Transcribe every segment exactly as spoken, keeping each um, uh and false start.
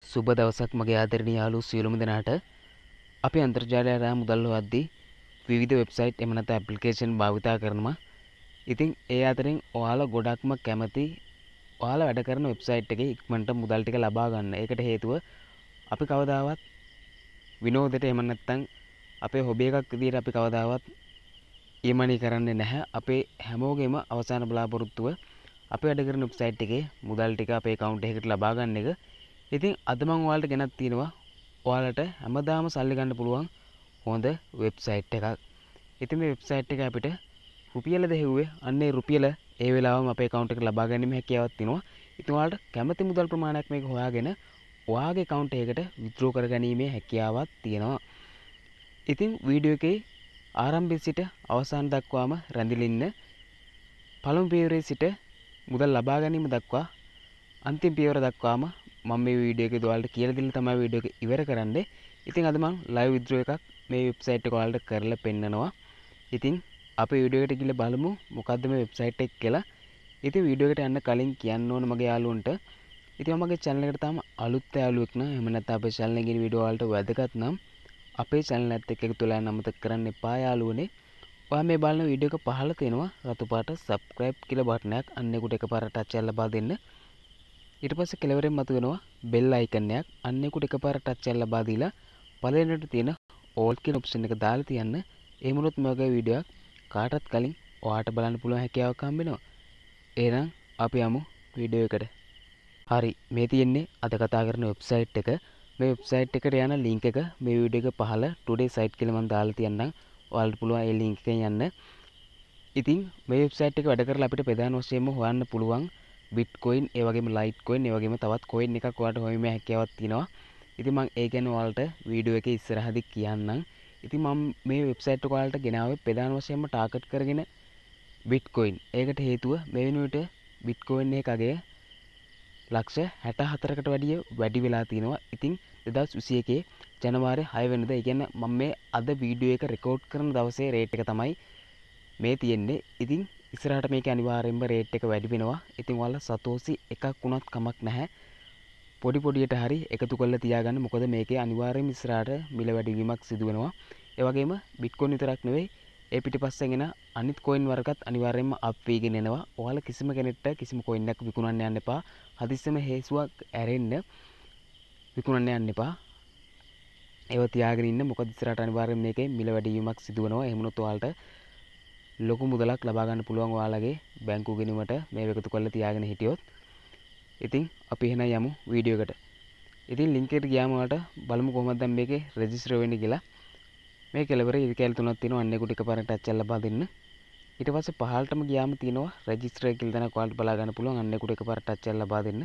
සුබ දවසක් මගේ ආදරණීය යාළුවෝ සියලුම දෙනාට. අපි අන්තර්ජාලය හරහා මුදල් හොයද්දී විවිධ වෙබ්සයිට් එහෙම නැත්නම් ඇප්ලිකේෂන් භාවිතා කරනවා. ඉතින් ඒ අතරින් ඔයාලා ගොඩක්ම කැමති ඔයාලා වැඩ කරන වෙබ්සයිට් එකේ ඉක්මනට මුදල් ටික ලබා ගන්න. ඒකට හේතුව අපි කවදාවත් විනෝදයට එහෙම නැත්නම් අපේ හොබි එකක් විදිහට අපි කවදාවත් ඊමණි කරන්නේ නැහැ. අපේ හැමෝගෙම අවසාන බලාපොරොත්තුව අපි වැඩ කරන වෙබ්සයිට් එකේ මුදල් ටික අපේ account එකකට ලබා ගන්න එක. ඉතින් අද මම ඔයාලට ගෙනත් තියෙනවා ඔයාලට හැමදාම සල්ලි ගන්න පුළුවන් හොඳ වෙබ්සයිට් එකක්. ඉතින් මේ වෙබ්සයිට් එක අපිට රුපියල දෙහුවේ අන්නේ රුපියල ඒ වෙලාවම අපේ account එකට ලබා ගැනීම හැකියාවක් තියෙනවා. ඉතින් ඔයාලට කැමති මුදල් ප්‍රමාණයක් මේක හොයාගෙන ඔයාගේ account එකකට withdraw කරගැනීමේ හැකියාවක් තියෙනවා. ඉතින් වීඩියෝ එකේ ආරම්භයේ සිට අවසාන දක්වාම රැඳිලා ඉන්න පළමු පියවරේ සිට මුදල් ලබා ගැනීම දක්වා අන්තිම පියවර දක්වාම මම මේ වීඩියෝ එකේ ඔයාලට කියලා දෙන්න තමයි වීඩියෝ එක ඉවර කරන්නේ. ඉතින් අද මම live withdraw එකක් මේ වෙබ්සයිට් එක ඔයාලට කරලා පෙන්නනවා. ඉතින් අපි වීඩියෝ එකට ගිහලා බලමු මොකද්ද මේ වෙබ්සයිට් එක කියලා. ඉතින් වීඩියෝ එකට යන්න කලින් කියන්න ඕන මගේ යාළුවන්ට. ඉතින් මම මගේ channel එකට තාම අලුත් යාළුවෙක් නම් එහෙම නැත්නම් අපේ channel එකේ වීඩියෝ වලට වැදගත් නම් අපේ channel එකත් එක්ක එකතු වෙලා යන්න අමතක කරන්න එපා යාළුවනේ. ඔයා මේ බලන වීඩියෝ එක පහළ තියෙනවා රතු පාට subscribe කියලා බටන් එකක්. අන්න ඒකට එකපාරට ටච් කරලා ලබා දෙන්න. ඊට පස්සේ කෙලවරෙන් මතුවෙනවා bell icon එකක්. අන්න ඒකට එකපාරට ටච් කරලා ලබා දීලා පළවෙනිට තියෙන all කියන option එක දාලා තියන්න. ඒ මොනොත් මගේ වීඩියෝ එකක් කාටත් කලින් ඔයාට බලන්න පුළුවන් හැකියාවක් හම්බ වෙනවා. එහෙනම් අපි යමු වීඩියෝ එකට. හරි මේ තියෙන්නේ අද කතා කරන වෙබ්සයිට් එක. මේ වෙබ්සයිට් එකට යන link එක මේ වීඩියෝ එක පහළ today site කියලා මම දාලා තියන්නම්. ඔයාලට පුළුවන් ඒ link එකෙන් යන්න. ඉතින් මේ වෙබ්සයිට් එක වැඩ කරලා අපිට ප්‍රධාන වශයෙන්ම හොයන්න පුළුවන් Bitcoin, ඒ වගේම Litecoin, ඒ වගේම තවත් coin එකක් ඔයාලට හොයීමේ හැකියාවක් තියෙනවා. ඉතින් මම ඒ ගැන ඔයාලට වීඩියෝ එකේ ඉස්සරහදී කියන්නම්. ඉතින් මම මේ වෙබ්සයිට් එක ඔයාලට ගෙනාවේ ප්‍රධාන වශයෙන්ම ටාගට් කරගෙන Bitcoin. ඒකට හේතුව මේ වෙනුවට Bitcoin එකගේ ලක්ෂ හැට හතරකට වැඩිය වැඩි වෙලා තිනවා. ඉතින් දෙදහස් විසි එකේ ජනවාරි හය වෙනිදා, ඒ කියන්නේ මම මේ අද වීඩියෝ එක රෙකෝඩ් කරන දවසේ රේට් එක තමයි මේ තියෙන්නේ. ඉතින් ඉස්සරහට මේක අනිවාර්යෙන්ම රේට් එක වැඩි වෙනවා. ඉතින් ඔයාලා සතෝසි එකක් වුණත් කමක් නැහැ. පොඩි පොඩියට හරි එකතු කරලා තියාගන්න. මොකද මේකේ අනිවාර්යෙන්ම ඉස්සරහට මිල වැඩිවීමක් සිදු වෙනවා. ඒ වගේම Bitcoin විතරක් නෙවෙයි, ඒ පිටිපස්සෙන් එන අනිත් coin වර්ගත් අනිවාර්යෙන්ම අප් වීගෙන එනවා. ඔයාලා කිසිම කෙනෙක්ට කිසිම coin එකක් විකුණන්න යන්න එපා. හදිස්සෙම හේසුවක් ඇරෙන්න විකුණන්න යන්න එපා. ඒව තියාගෙන ඉන්න. මොකද ඉස්සරහට අනිවාර්යෙන්ම මේකේ මිල වැඩිවීමක් සිදු වෙනවා. එහෙම වුණොත් ඔයාලට ලොකු මුදලක් ලබා ගන්න පුළුවන් ඔයාලගේ බැංකුව ගෙනුමට මේ එකතු කරලා තියාගෙන හිටියොත්. ඉතින් අපි එහෙනම් යමු වීඩියෝ එකට. ඉතින් link එකට ගියාම ඔයාලට බලමු කොහොමද දැන් මේකේ රෙජිස්ටර් වෙන්නේ කියලා. මේ කෙලවරේ ඉරි කැල තුනක් තියෙනවා. අන්න ඒකට එකපාරට ටච් කරලා ලබා දෙන්න. ඊට පස්සේ පහළටම ගියාම තියෙනවා රෙජිස්ටර් කියලා තැනක් ඔයාලට බලා ගන්න පුළුවන්. අන්න ඒකට එකපාරට ටච් කරලා ලබා දෙන්න.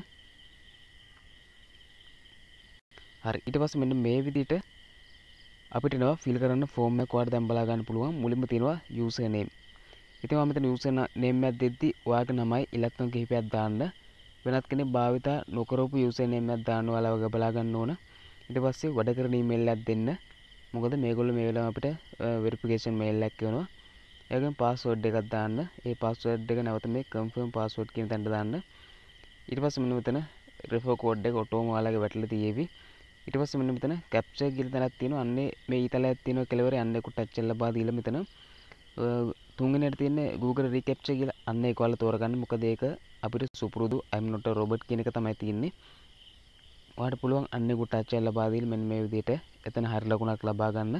හරි ඊට පස්සේ මෙන්න මේ විදිහට අපිට එනවා ෆිල් කරන්න ෆෝම් එකක් ඔයාලට දැන් බලා ගන්න පුළුවන්. මුලින්ම තියෙනවා user name. ඉතින් මම මෙතන user name එකක් දෙද්දි ඔයාගේ නමයි ඉලක්කම් කිහිපයක් දාන්න. වෙනත් කෙනෙක් භාවිතා නොකරපු user name එකක් දාන්න ඔයාලා වගේ බලා ගන්න ඕන. ඊට පස්සේ වැඩ කරන email එකක් දෙන්න. මොකද මේගොල්ලෝ මේ වෙලාව අපිට verification mail එකක් කියනවා. ඒ වගේම password එකක් දාන්න. ඒ password එක නැවත මේ confirm password කියන තැනට දාන්න. ඊට පස්සේ මෙන්න මෙතන refer code එක ඔටෝම ඔයාලගේ වැටලා තියෙවි. ඊට පස්සේ මෙන්න මෙතන captcha කියලා තැනක් තියෙනවා. අන්නේ මේ ඊතලයක් තියෙනවා කෙලවරේ. අන්න ඒක ටච් කරලා ලබා දීලා මෙතන තුන්වෙනියට තියෙන Google recaptcha කියලා අන්න ඒක ඔයාලා තෝරගන්න. මොකද ඒක අපිට සුපුරුදු I'm not a robot කියන එක තමයි තියෙන්නේ. ඔයාලට පුළුවන් අන්න ඒක ටච් කරලා ලබා දීලා මෙන්න මේ විදිහට එතන හරි ලකුණක් ලබා ගන්න.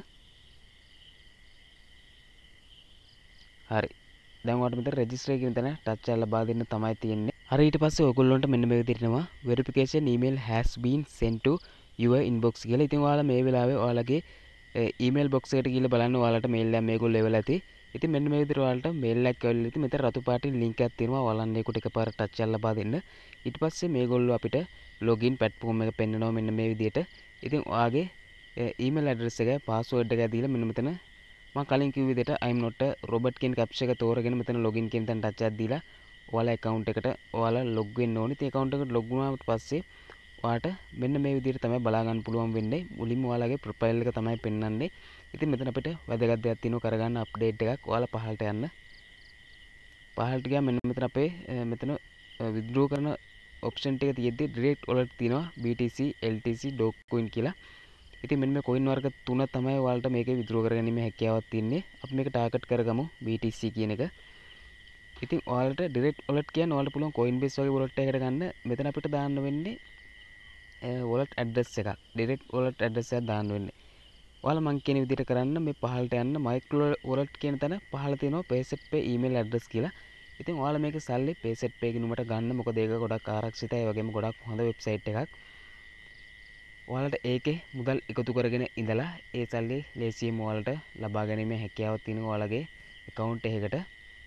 හරි. දැන් ඔයාලට මෙතන register කියන තැන ටච් කරලා ලබා දෙන්න තමයි තියෙන්නේ. හරි ඊට පස්සේ ඔයගොල්ලන්ට මෙන්න මේ විදිහට එනවා verification email has been sent to your inbox කියලා. ඉතින් ඔයාලා මේ වෙලාවේ ඔයාලගේ email box එකට ගිහලා බලන්න ඔයාලට mail එකක් මේගොල්ලෝ එවලා ඇති. ඉතින් මෙන්න මේ විදිහට ඔයාලට mail එකක් එවලා ඉතින් මෙතන රතු පාටින් link එකක් තියෙනවා. ඔයාලන් ඒකට එකපාරට ටච් කරලා ලබා දෙන්න. ඊට පස්සේ මේගොල්ලෝ අපිට login platform එක පෙන්නනවා මෙන්න මේ විදිහට. ඉතින් ඔයාගේ email address එක password එක දීලා මෙන්න මෙතන මම කලින් කිව්ව විදිහට I'm not a robot කියන captcha එක තෝරගෙන මෙතන login කියන තැන ටච් එකක් දීලා ඔයාලා account එකට ඔයාලා log වෙන්න ඕනේ. ඉතින් account එකට log වුණාට පස්සේ ඔයාට මෙන්න මේ විදිහට තමයි බලා ගන්න පුළුවන් වෙන්නේ. මුලින්ම ඔයාලගේ profile එක තමයි පෙන්වන්නේ. ඉතින් මෙතන අපිට වැදගත් දෙයක් තියෙනවා කරගන්න අප්ඩේට් එකක්. ඔයාලා පහළට යන්න. පහළට ගියාම මෙන්න මෙතන අපේ මෙතන withdraw කරන ඔප්ෂන් ටික තියෙද්දි ඩිරෙක්ට් වලට තියෙනවා B T C, L T C, Dogecoin කියලා. ඉතින් මෙන්න මේ coin වර්ග තුන තමයි ඔයාලට මේකේ withdraw කරගැනීමේ හැකියාවක් තියෙන්නේ. අපි මේක ටාගට් කරගමු B T C කියන එක. ඉතින් ඔයාලට ඩිරෙක්ට් wallet කියන්නේ ඔයාලට පුළුවන් Coinbase වගේ wallet එකකට ගන්න. මෙතන අපිට දාන්න වෙන්නේ wallet address එකක්. ඩිරෙක්ට් wallet address එකක් දාන්න වෙන්නේ. ඔයාලා මං කියන විදිහට කරන්න මේ පහළට යන්න micro wallet කියන තැන පහළ තියෙනවා PaySetPay email address කියලා. ඉතින් ඔයාලා මේක සල්ලි PaySetPay ගිණුමට ගන්න. මොකද ඒක ගොඩක් ආරක්ෂිතයි. ඒ වගේම ගොඩක් හොඳ වෙබ්සයිට් එකක්. ඔයාලට ඒකේ මුදල් එකතු කරගෙන ඉඳලා ඒ සල්ලි ලේසියෙන් ඔයාලට ලබා ගැනීමේ හැකියාවක් තියෙනවා ඔයාලගේ account එකකට.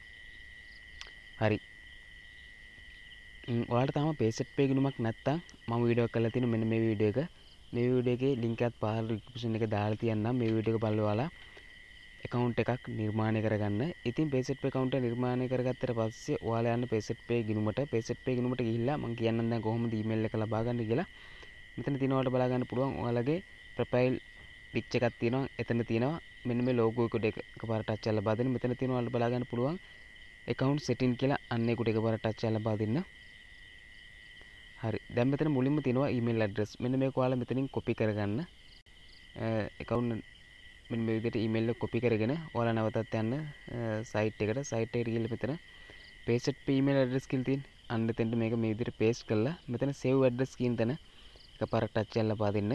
හරි. ඔයාලට තාම PaySetPay ගිණුමක් නැත්නම් මම වීඩියෝ එකක් කරලා තියෙනවා මෙන්න මේ වීඩියෝ එක. මේ වීඩියෝ එකේ link එකත් පහළ description එකේ දාලා තියන්නම්. මේ වීඩියෝ එක බලලා ඔයාලා account එකක් නිර්මාණය කරගන්න. ඉතින් PaySetPay account එක නිර්මාණය කරගත්තට පස්සේ ඔයාලා යන්න PaySetPay ගිණුමට PaySetPay ගිණුමට ගිහිල්ලා මම කියන්නම් දැන් කොහොමද email එක ලබා ගන්න කියලා. මෙතන තියෙනවා ඔයාලට බලා ගන්න පුළුවන් ඔයාලගේ profile picture එකක් තියෙනවා. එතන තියෙනවා මෙන්න මේ logo එක එකපාරට touch කරලා ලබා දෙන්න. මෙතන තියෙනවා ඔයාලට බලා ගන්න පුළුවන් account setting කියලා අන්න ඒකට එකපාරට touch කරලා ලබා දෙන්න. හරි. දැන් මෙතන මුලින්ම තියෙනවා email address. මෙන්න මේක ඔයාලා මෙතනින් copy කරගන්න. account මෙන්න මේ විදිහට email එක copy කරගෙන ඔයාලා නැවතත් යන්න site එකට. site එකට ගිහලා මෙතන PaySetPay email address කියලා තියෙන. අන්න එතෙන්ට මේක මේ විදිහට paste කරලා මෙතන save address කියන තැන එකපාරට touch කරලා ලබා දෙන්න.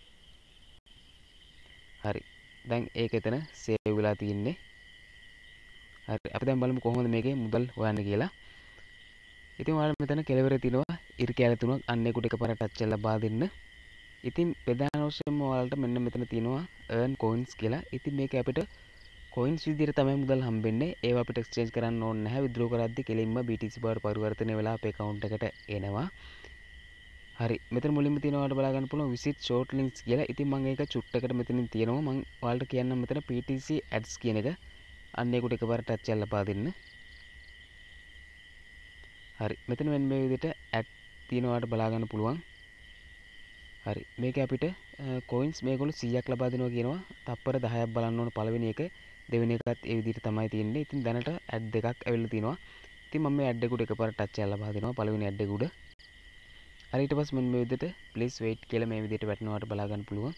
හරි. දැන් ඒක එතන save වෙලා තියෙන්නේ. හරි. අපි දැන් බලමු කොහොමද මේකේ මුදල් හොයන්නේ කියලා. ඉතින් ඔයාලා මෙතන කෙලවරේ තියෙනවා ඉරි කැල තුනක් අන්න ඒකට එකපාරට touch කරලා ලබා දෙන්න. ඉතින් ප්‍රධාන වශයෙන්ම ඔයාලට මෙන්න මෙතන තියෙනවා earn coins කියලා. ඉතින් මේක අපිට coins විදිහට තමයි මුදල් හම්බෙන්නේ. ඒවා අපිට exchange කරන්න ඕනේ නැහැ. withdraw කරද්දි කෙලින්ම B T C බවට පරිවර්තනය වෙලා අපේ account එකට එනවා. හරි. මෙතන මුලින්ම තියෙනවා ඔයාලට බලා ගන්න පුළුවන් visit short links කියලා. ඉතින් මම ඒක චුට්ටකට මෙතනින් තියෙනවා. මම ඔයාලට කියන්නම් මෙතන P T C ads කියන එක. අන්න ඒකට එකපාරට touch කරලා ලබා දෙන්න. හරි. මෙතන මෙන්න මේ විදිහට ad තියෙනවා ඔයාලට බලා ගන්න පුළුවන්. හරි. මේක අපිට coins මේගොල්ලෝ සීයක් ලබා දෙනවා කියනවා. තප්පර දහයක් බලන්න ඕන පළවෙනි එක. දෙවෙනි එකත් ඒ විදිහට තමයි තියෙන්නේ. ඉතින් දැනට ad දෙකක් ඇවිල්ලා තිනවා. ඉතින් මම මේ ad එකට එකපාරට touch කරලා ලබා දෙනවා පළවෙනි ad එක උඩ. හරි. ඊට පස්සේ මෙන්න මේ විදිහට please wait කියලා මේ විදිහට වැටෙනවාට බලා ගන්න පුළුවන්.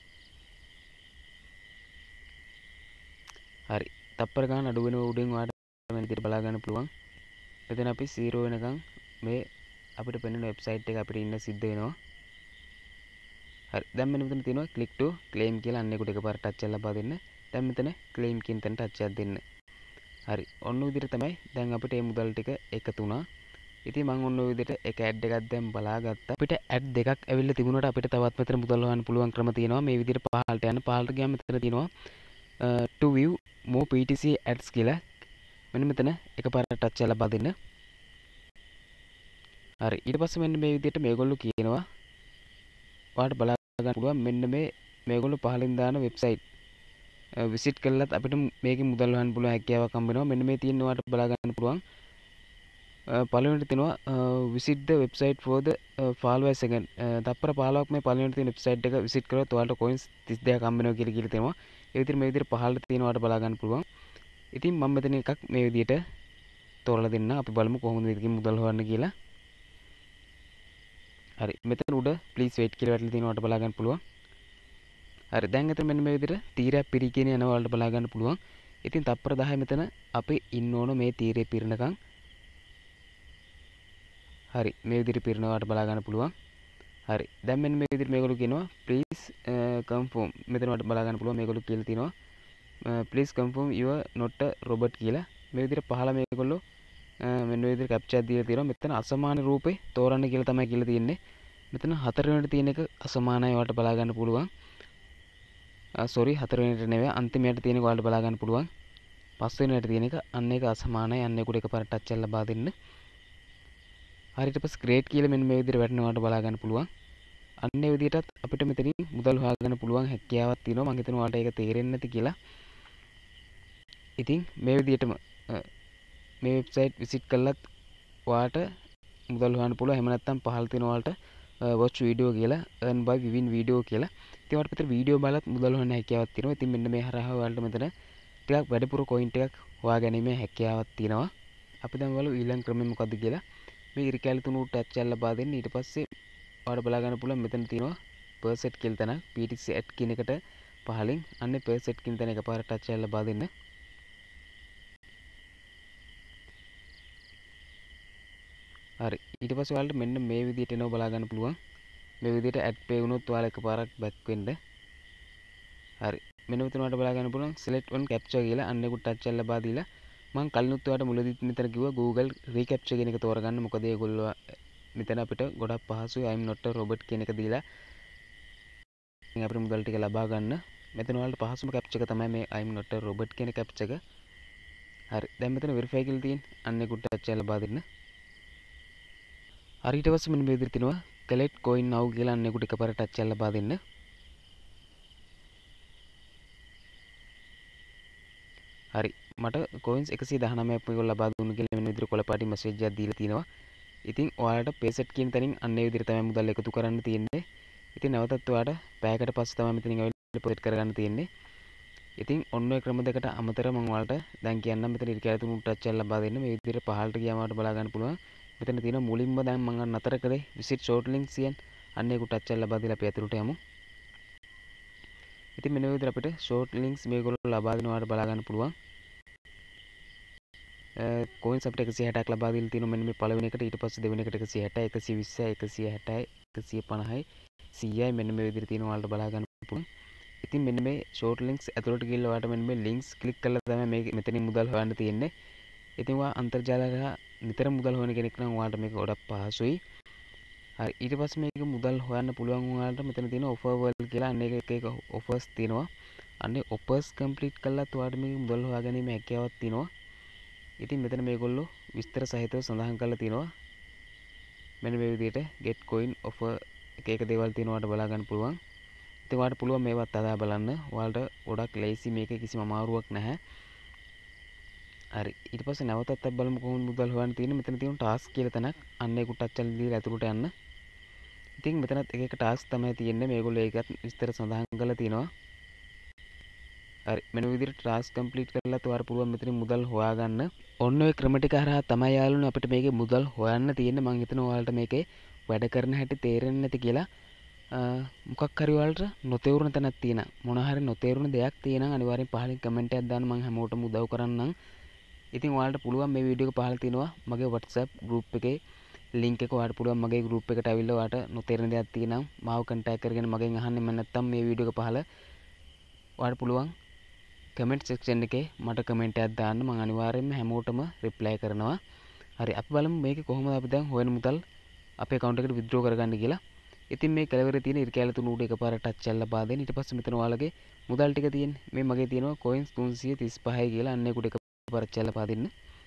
හරි. තප්පර ගන්න අඩු වෙනව උඩින් ඔයාලට මේ විදිහට බලා ගන්න පුළුවන්. මෙතන අපි zero වෙනකන් මේ අපිට පෙනෙන වෙබ්සයිට් එක අපිට ඉන්න සිද්ධ වෙනවා. හරි. දැන් මෙන්න මෙතන තියෙනවා click to claim කියලා අන්න ඒකට එකපාරට touch කරලා ලබා දෙන්න. දැන් මෙතන claim කියන තැනට touch එකක් දෙන්න. හරි. ඔන්න ඔය විදිහට තමයි දැන් අපිට මේ මුදල් ටික එකතු වුණා. ඉතින් මම ඔන්න ඔය විදිහට එක ad එකක් දැන් බලාගත්තා. අපිට ad දෙකක් ඇවිල්ලා තිබුණාට අපිට තවත් මෙතන මුදල් හොයන්න පුළුවන් ක්‍රම තියෙනවා. මේ විදිහට පහළට යන්න. පහළට ගියාම මෙතන තියෙනවා to view more P T C ads කියලා. මෙන්න මෙතන එකපාරට touch කරලා ලබා දෙන්න. හරි. ඊට පස්සේ මෙන්න මේ විදිහට මේගොල්ලෝ කියනවා ඔයාලට බලා ගන්න පුළුවන් මෙන්න මේ මේගොල්ලෝ පහලින් දාන වෙබ්සයිට් විසිට් කළාත් අපිට මේකේ මුදල් හොයන්න පුළුවන් හැකියාවක් හම්බ වෙනවා. මෙන්න මේ තියෙන ඔයාලට බලා ගන්න පුළුවන්. පළවෙනිට තියෙනවා visit the website for the followers again. තප්පර පහළොවක් මේ පළවෙනිට තියෙන වෙබ්සයිට් එක විසිට් කරොත් ඔයාලට coins තිස් දෙකක් හම්බ වෙනවා කියලා කියලා තියෙනවා. ඒ විදිහට මේ විදිහට පහළට තියෙන ඔයාලට බලා ගන්න පුළුවන්. ඉතින් මම මෙතන එකක් මේ විදිහට තෝරලා දෙන්න. අපි බලමු කොහොමද මේකෙන් මුදල් හොයන්න කියලා. හරි. මෙතන උඩ please wait කියලා වැටලා තියෙනවා ඔයාලට බලා ගන්න පුළුවන්. හරි. දැන් එතන මෙන්න මේ විදිහට තීරයක් පිරී කියන යනවා ඔයාලට බලා ගන්න පුළුවන්. ඉතින් තප්පර දහය මෙතන අපි ඉන්න ඕන මේ තීරේ පිරෙනකන්. හරි. මේ විදිහට පිරෙනවාට බලා ගන්න පුළුවන්. හරි. දැන් මෙන්න මේ විදිහට මේගොල්ලෝ කියනවා please confirm. මෙතන ඔයාලට බලා ගන්න පුළුවන් මේගොල්ලෝ කියලා තියෙනවා please confirm you are not a robot කියලා. මේ විදිහට පහළ මේගොල්ලෝ මෙන්න මේ විදිහට captcha එකක් දීලා තියෙනවා. මෙතන අසමාන රූපේ තෝරන්න කියලා තමයි කියලා තියෙන්නේ. මෙතන හතර වෙනිට තියෙන එක අසමානයි ඔයාලට බලා ගන්න පුළුවන්. sorry හතර වෙනිට නෙවෙයි අන්තිමයට තියෙන එක ඔයාලට බලා ගන්න පුළුවන්. පස් වෙනිට තියෙන එක අන්න ඒක අසමානයි. අන්න ඒකට එකපාරට touch කරලා ලබා දෙන්න. හරියට පස්සේ create කියලා මෙන්න මේ විදිහට වැටෙනවාට බලා ගන්න පුළුවන්. අන්න ඒ විදිහටත් අපිට මෙතනින් මුදල් හොයාගන්න පුළුවන් හැකියාවක් තියෙනවා. මම හිතනවා ඔයාලට ඒක තේරෙන්නේ නැති කියලා. ඉතින් මේ විදිහටම මේ වෙබ්සයිට් විසිට් කළත් ඔයාලට මුදල් හොයන්න පුළුවන්. එහෙම නැත්නම් පහළ තියෙන ඔයාලට watch video කියලා earn by viewing video කියලා. ඉතින් ඔයාලට මෙතන වීඩියෝ බලලත් මුදල් හොයන්න හැකියාවක් තියෙනවා. ඉතින් මෙන්න මේ හරහා ඔයාලට මෙතන ටිකක් වැඩිපුර coin ටිකක් හොයාගැනීමේ හැකියාවක් තියෙනවා. අපි දැන් බලමු ඊළඟ ක්‍රමය මොකද්ද කියලා. මේ ඉරි කැලි තුන උඩ ටච් එකක් ලබා දෙන්න. ඊට පස්සේ ඔයාලට බලා ගන්න පුළුවන් මෙතන තියෙනවා per set කියලා තැනක්. P T set කියන එකට පහලින් අන්නේ per set කියන තැන එකපාරට ටච් එකක් ලබා දෙන්න. හරි. ඊට පස්සේ ඔයාලට මෙන්න මේ විදිහට එනවා බලා ගන්න පුළුවන්. මේ විදිහට add pay වුණොත් ඔයාලා එකපාරක් back වෙන්න. හරි. මෙන්න මෙතන ඔයාලට බලා ගන්න පුළුවන් select one capture කියලා අන්න ඒකට ටච් එකක් ලබා දීලා මම කලිනුත් ඔයාලට මුලදීත් මෙතන කිව්වා Google recapture කියන එක තෝරගන්න. මොකද ඒගොල්ලෝ මෙතන අපිට ගොඩක් පහසුයි I'm not a robot කියන එක දීලා ඉතින් අපිට මුදල් ටික ලබා ගන්න. මෙතන ඔයාලට පහසුම capture එක තමයි මේ I'm not a robot කියන capture එක. හරි. දැන් මෙතන verify කියලා තියෙන අන්න ඒකට ටච් එකක් ලබා දෙන්න. හරි ඊට පස්සේ මෙන්න මේ විදිහට තියෙනවා collect coin now කියලා අන්න ඒකට එකපාරට ටච් එකක් ලබා දෙන්න. හරි මට coins එකසිය දහනවයක් මේගොල්ලෝ ලබා දුන්නු කියලා මෙන්න විදිහට කොළ පාටි මැසේජ් එකක් දීලා තිනවා. ඉතින් ඔයාලට pay set කියන තැනින් අන්න ඒ විදිහට තමයි මුදල් එකතු කරන්න තියෙන්නේ. ඉතින් නැවතත් ඔයාලට පැයකට පස්සේ තමයි මෙතනින් ඇවිල්ලා පොත් කරගන්න තියෙන්නේ. ඉතින් ඔන්න ඔය ක්‍රම දෙකට අමතරව මම ඔයාලට දැන් කියන්නම් මෙතන ඉරි කැලි තුන ටච් එකක් ලබා දෙන්න. මේ විදිහට පහළට ගියාම ඔයාලට බලා ගන්න පුළුවන්. මෙතන තියෙන මුලින්ම දැන් මම නතර කරේ visit short links කියන අන්න ඒක ටච් එකක් ලබා දීලා අපි ඇතුළට යමු. ඉතින් මෙන්න මේ විදිහට අපිට short links මේගොල්ලෝ ලබා දෙනවාට බලා ගන්න පුළුවන්. coins අපිට එකසිය හැටක් ලබා දීලා තියෙනවා මෙන්න මේ පළවෙනි එකට. ඊට පස්සේ දෙවෙනි එකට එකසිය හැටයි, එකසිය විස්සයි, එකසිය හැටයි, එකසිය පනහයි, සීයයි මෙන්න මේ විදිහට තියෙනවා ඔයාලට බලා ගන්න පුළුවන්. ඉතින් මෙන්න මේ short links ඇතුළට ගිහලා ඔයාලට මෙන්න මේ links click කරලා තමයි මේ මෙතනින් මුදල් හොයන්න තියෙන්නේ. ඉතින් ඔයා අන්තර්ජාලය නිතර මුදල් හොයන කෙනෙක් නම් ඔයාලට මේක ගොඩක් පහසුයි. හරි ඊට පස්සේ මේක මුදල් හොයන්න පුළුවන් ඔයාලට මෙතන තියෙන offer world කියලා අන්න එක එක offers තියෙනවා. අන්නේ offers complete කළාත් ඔයාලට මේක මුදල් හොයාගැනීම හැකියාවක් තියෙනවා. ඉතින් මෙතන මේගොල්ලෝ විස්තර සහිතව සඳහන් කරලා තියෙනවා. මෙන්න මේ විදිහට get coin offer එක එක දේවල් තියෙනවාට බලා ගන්න පුළුවන්. ඉතින් ඔයාලට පුළුවන් මේවත් අදා බලන්න. ඔයාලට ගොඩක් ලේසි මේකේ කිසිම අමාරුවක් නැහැ. හරි ඊට පස්සේ නැවතත් අපි බලමු කොහොමද මුදල් හොයන්න තියෙන්නේ. මෙතන තියෙන ටාස්ක් කියලා තැනක් අන්න ඒක ටච් කරලා දීලා ඇතුළට යන්න. ඉතින් මෙතනත් එක එක ටාස්ක් තමයි තියෙන්නේ. මේගොල්ලෝ ඒකත් විස්තර සඳහන් කරලා තියෙනවා. හරි මෙන්න විදිහට ටාස්ක් කම්ප්ලීට් කරලා ඔයාලට පුළුවන් මෙතනින් මුදල් හොයාගන්න. ඔන්න ඔය ක්‍රම ටික හරහා තමයි යාළුවනේ අපිට මේකේ මුදල් හොයන්න තියෙන්නේ. මම හිතනවා ඔයාලට මේකේ වැඩ කරන හැටි තේරෙන්නේ නැති කියලා. මොකක් හරි ඔයාලට නොතේරුණ තැනක් තියෙනවා. මොන හරි නොතේරුණ දෙයක් තියෙනවා අනිවාර්යෙන් පහලින් කමෙන්ට් එකක් දාන්න. මම හැමෝටම උදව් කරන්නම්. ඉතින් ඔයාලට පුළුවන් මේ වීඩියෝ එක පහළ තියෙනවා මගේ WhatsApp group එකේ link එක. ඔයාලට පුළුවන් මගේ group එකට ඇවිල්ලා ඔයාලට නොතේරෙන දෙයක් තියෙනවා මාව contact කරගෙන මගෙන් අහන්න. මම නැත්තම් මේ වීඩියෝ එක පහළ ඔයාලට පුළුවන් comment section එකේ මට comment එකක් දාන්න. මම අනිවාර්යයෙන්ම හැමෝටම reply කරනවා. හරි අපි බලමු මේකේ කොහොමද අපි දැන් හොයන මුදල් අපේ account එකට withdraw කරගන්න කියලා. ඉතින් මේ කෙලවරේ තියෙන ඉරි කැලේ තුන උඩ එකපාරට touch එකක් ලබා දෙන්න. ඊට පස්සේ මෙතන ඔයාලගේ මුදල් ටික තියෙන්නේ. මේ මගේ තියෙනවා coins තුන්සිය තිස් පහයි කියලා අන්න ඒකට එකපාරට ලබා දෙන්න.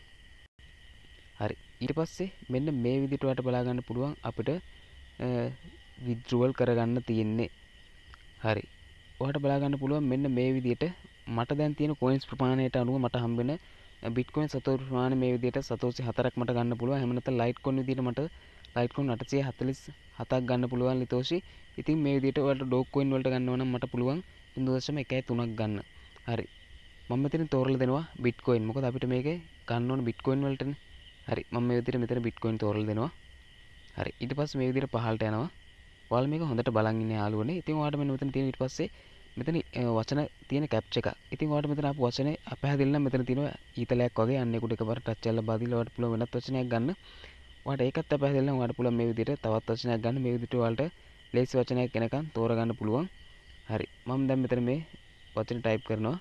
හරි ඊට පස්සේ මෙන්න මේ විදිහට ඔයාලට බලා ගන්න පුළුවන් අපිට withdrawal කරගන්න තියෙන්නේ. හරි ඔයාලට බලා ගන්න පුළුවන් මෙන්න මේ විදිහට මට දැන් තියෙන coins ප්‍රමාණයට අනුව මට හම්බ වෙන bitcoin සතෝසි ප්‍රමාණය මේ විදිහට සතෝසි හතරක් මට ගන්න පුළුවන්. එහෙම නැත්නම් litecoin විදිහට මට litecoin අටසිය හතළිස් හතක් ගන්න පුළුවන් ලිතෝෂි. ඉතින් මේ විදිහට ඔයාලට dogecoin වලට ගන්නවා නම් මට පුළුවන් බිංදුව දශම එකයි තුනක් ගන්න. හරි මම මෙතන තෝරලා දෙනවා bitcoin. මොකද අපිට මේකේ ගන්න ඕන bitcoin වලටනේ. හරි මම මේ විදිහට මෙතන bitcoin තෝරලා දෙනවා. හරි ඊට පස්සේ මේ විදිහට පහළට යනවා. ඔයාලා මේක හොඳට බලන් ඉන්න යාළුවනේ. ඉතින් ඔයාලට මෙන්න මෙතන තියෙන ඊට පස්සේ මෙතන වචන තියෙන කැප්ච එක. ඉතින් ඔයාලට මෙතන ආපු වචනේ අපහැදිලි නම් මෙතන තියෙනවා ඊතලයක් වගේ අන්න ඒකට එකපාර ටච් කරලා බාදිලා ඔයාලට පුළුවන් වෙනත් වචනයක් ගන්න. ඔයාලට ඒකත් අපහැදිලි නම් ඔයාලට පුළුවන් මේ විදිහට තවත් වචනයක් ගන්න. මේ විදිහට ඔයාලට ලේසි වචනයක් එනකන් තෝරගන්න පුළුවන්. හරි මම දැන් මෙතන මේ වචනේ ටයිප් කරනවා.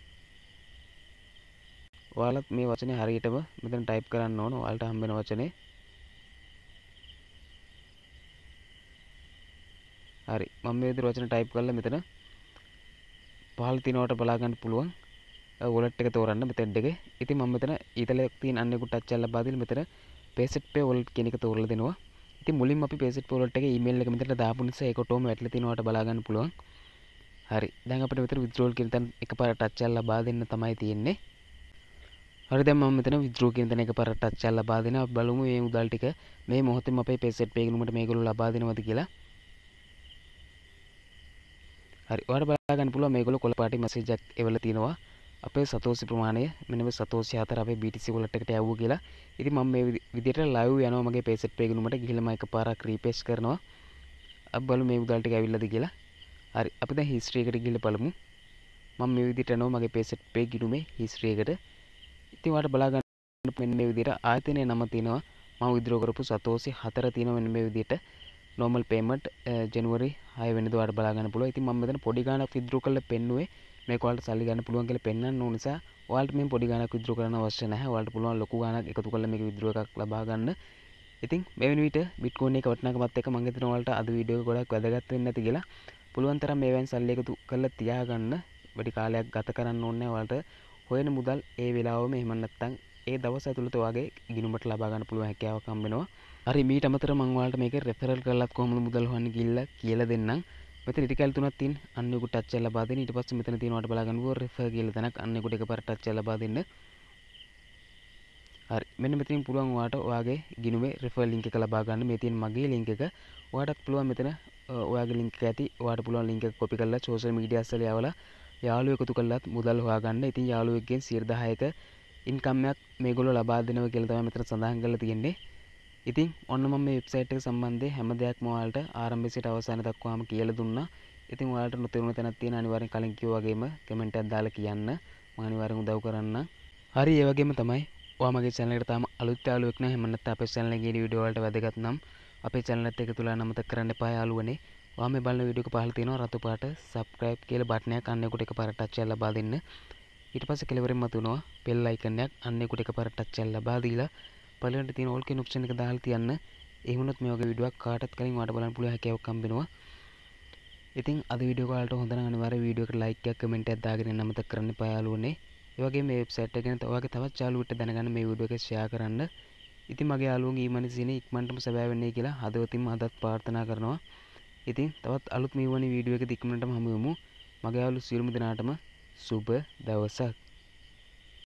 ඔයාලත් මේ වචනේ හරියටම මෙතන ටයිප් කරන්න ඕන. ඔයාලට හම්බ වෙන වචනේ. හරි මම මේ විදිහට වචන ටයිප් කරලා මෙතන පහළ තිනවට බලා ගන්න පුළුවන්. wallet එක තෝරන්න මෙතෙන්ඩ් එකේ. ඉතින් මම මෙතන ඊතලයක් තියෙන අන්න එක ටච් කරලා බාදින්න මෙතන payset pay wallet කියන එක තෝරලා දෙනවා. ඉතින් මුලින්ම අපි payset pay wallet එකේ email එක මෙතන දාපු නිසා ඒක ඔටෝම වැටලා තිනවට බලා ගන්න පුළුවන්. හරි දැන් අපිට මෙතන withdrawal කියන තැන එකපාරට ටච් කරලා බාදින්න තමයි තියෙන්නේ. හරි දැන් මම මෙතන withdraw කියන තැන එකපාරට ටච් කරලා බාදිනවා. අපි බලමු මේ මුදල් ටික මේ මොහොතේම අපේ payset pay ගුණුමට මේගොල්ලෝ ලබා දෙනවද කියලා. හරි ඔයාලට බලා ගන්න පුළුවන් මේගොල්ලෝ කොළ පාටි මැසේජ් එකක් එවලා තිනවා අපේ සතෝසි ප්‍රමාණය මෙන්න මේ සතෝසි හතර අපේ බී ටී සී wallet එකට යවුවා කියලා. ඉතින් මම මේ විදිහට live යනවා මගේ Payset Pay ගිණුමට ගිහලා මම එකපාරක් refresh කරනවා. අපි බලමු මේ මුදල් ටික ඇවිල්ලාද කියලා. හරි අපි දැන් history එකට ගිහලා බලමු. මම මේ විදිහට යනවා මගේ Payset Pay ගිණුමේ history එකට. ඉතින් ඔයාලට බලා ගන්න මෙන්න මේ විදිහට ආයතනයේ නම තියෙනවා. මම withdraw කරපු සතෝසි හතර තියෙනවා මෙන්න මේ විදිහට. normal payment ජනවාරි හය වෙනිදා ඔයාලට බලා ගන්න පුළුවන්. ඉතින් මම මෙතන පොඩි ගාණක් withdraw කරලා පෙන්නුවේ මේක ඔයාලට සල්ලි ගන්න පුළුවන් කියලා පෙන්වන්න ඕන නිසා ඔයාලට මේ පොඩි ගාණක් withdraw කරන්න අවශ්‍ය නැහැ. ඔයාලට පුළුවන් ලොකු ගාණක් එකතු කරලා මේක withdraw එකක් ලබා ගන්න. ඉතින් මේ වෙන විට Bitcoin එක වටිනාකමත් එක්ක මම හිතනවා ඔයාලට අද වීඩියෝ එක ගොඩක් වැදගත් වෙන්නේ නැති කියලා. පුළුවන් තරම් මේවෙන් සල්ලි එකතු කරලා තියාගන්න. වැඩි කාලයක් ගත කරන්න ඕනේ නැහැ. ඔයාලට හොයන මුදල් ඒ වෙලාවෙම එහෙම නැත්නම් ඒ දවස් ඇතුළත ඔයාගේ ගිණුමට ලබා ගන්න පුළුවන් හැකියාවක් හම්බ වෙනවා. හරි මීට අමතරව මම ඔයාලට මේක රෙෆරල් කරලත් කොහොමද මුදල් හොයන්නේ කියලා කියලා දෙන්නම්. මෙතන ටිකල් තුනක් තියෙන අන්න උකට ටච් එකක් ලබා දෙන්න. ඊට පස්සේ මෙතන තියෙන ඔයාලට බලා ගන්නව රෙෆර් කියලා තැනක් අන්න උකට එකපාර ටච් එකක් ලබා දෙන්න. හරි මෙන්න මෙතනින් පුළුවන් ඔයාලට ඔයාගේ ගිණුමේ රෙෆර් ලින්ක් එක ලබා ගන්න. මේ තියෙන මගේ ලින්ක් එක. ඔයාලටත් පුළුවන් මෙතන ඔයාගේ ලින්ක් එක ඇති. ඔයාලට පුළුවන් ලින්ක් එක කොපි කරලා සෝෂල් මීඩියාස් වල යවලා යාළුවෝ එකතු කරලාත් මුදල් හොයාගන්න. ඉතින් යාළුවෙක්ගෙන් සියයට දහයක ඉන්කම් එකක් මේගොල්ලෝ ලබා දෙනවා කියලා තමයි මෙතන සඳහන් කරලා තියෙන්නේ. ඉතින් ඔන්න මම මේ වෙබ්සයිට් එක සම්බන්ධයෙන් හැම දෙයක්ම ඔයාලට ආරම්භයේ සිට අවසාන දක්වාම කියලා දුන්නා. ඉතින් ඔයාලට නොතේරුණ තැනක් තියෙන අනිවාර්යෙන් කලින් කිව්වා වගේම කමෙන්ට් එකක් දාලා කියන්න. මම අනිවාර්යෙන් උදව් කරන්නම්. හරි ඒ වගේම තමයි ඔයා මගේ channel එකට තාම අලුත් යාළුවෙක් නම් එහෙම නැත්නම් අපේ channel එකේ වීඩියෝ වලට වැදගත් නම් අපේ channel එකත් එකතු වෙලා නමතක කරන්න එපා යාළුවනේ. ඔයා මේ බලන වීඩියෝ එක පහළ තියෙනවා රතු පාට subscribe කියලා බටන් එකක් අන්න ඒකට එකපාරට ටච් එකක් ලබා දෙන්න. ඊට පස්සේ කෙලවරින් මතුවෙනවා bell icon එකක් අන්න ඒකට එකපාරට ටච් එකක් ලබා දීලා පළවෙනිට තියෙන all කියන option එක දාලා තියන්න. ඒ වුණොත් මේ වගේ වීඩියෝවක් කාටත් කලින් ඔයාලට බලන්න පුළුවන් හැකියාවක් හම්බ වෙනවා. ඉතින් අද වීඩියෝ එක ඔයාලට හොඳ නම් අනිවාර්යයෙන් වීඩියෝ එකට like එකක් comment එකක් දාගෙන යන්න අමතක කරන්න එපා යාළුවනේ. ඒ වගේම මේ වෙබ්සයිට් එක ගැන ඔයාගේ තවත් යාළුවෙක්ට දැනගන්න මේ වීඩියෝ එක share කරන්න. ඉතින් මගේ යාළුවන්ගේ ඊමණි සිනේ ඉක්මනටම සබෑ වෙන්නේ කියලා හදවතින්ම අදත් ප්‍රාර්ථනා කරනවා. ඉතින් තවත් අලුත් මේ වගේ වීඩියෝ එකක ඉක්මනටම හමු වෙමු. මගේ යාළුවෝ සියලුම දෙනාටම සුබ දවසක්.